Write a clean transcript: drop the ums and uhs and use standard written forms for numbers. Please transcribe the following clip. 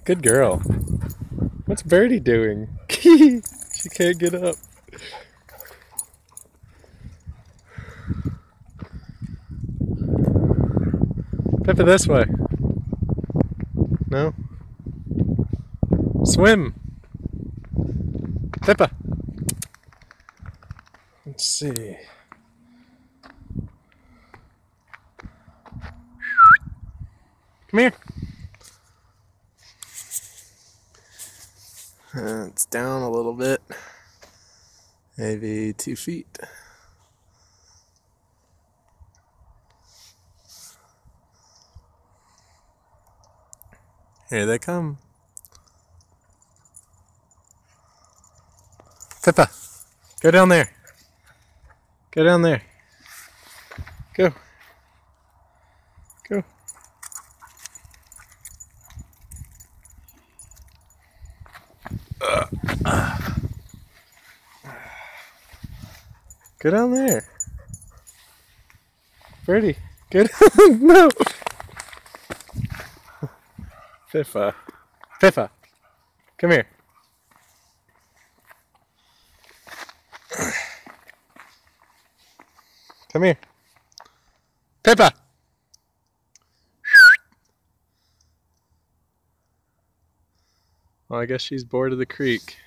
Good girl. What's Birdie doing? She can't get up. Pippa, this way. No? Swim. Pippa. Let's see. Come here. It's down a little bit. Maybe 2 feet. Here they come. Pippa, go down there. Go down there. Go. Go. Go down there. Birdie, go down. No. Pippa. Pippa, come here. Come here. Pippa. Well, I guess she's bored of the creek.